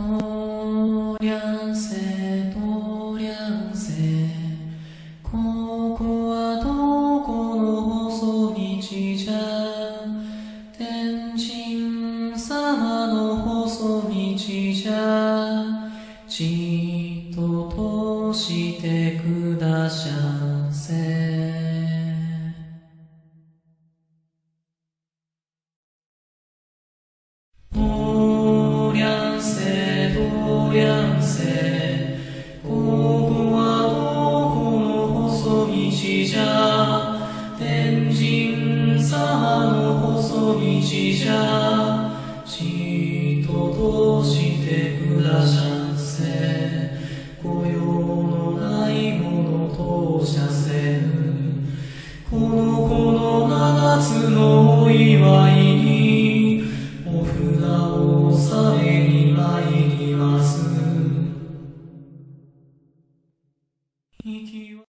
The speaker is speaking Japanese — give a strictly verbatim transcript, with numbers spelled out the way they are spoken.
とりゃんせとりゃんせここはどこの細道じゃ天神様の細道じゃちっと通してくだしゃんせとりゃんせとりゃんせここはどこの細道じゃ天神様の細道じゃちっと通してくだしゃんせ御用のないもの通しゃせぬこのこの七つのお祝いにお札を納めに参ります。